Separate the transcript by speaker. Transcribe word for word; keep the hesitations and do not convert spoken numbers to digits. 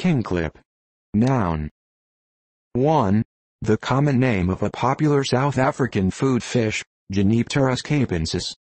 Speaker 1: Kingklip. Noun. one. The common name of a popular South African food fish, Genipterus capensis.